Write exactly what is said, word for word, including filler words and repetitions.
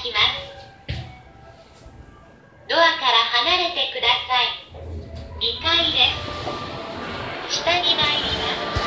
きます。ドアから離れてください。にかいです。下に参ります。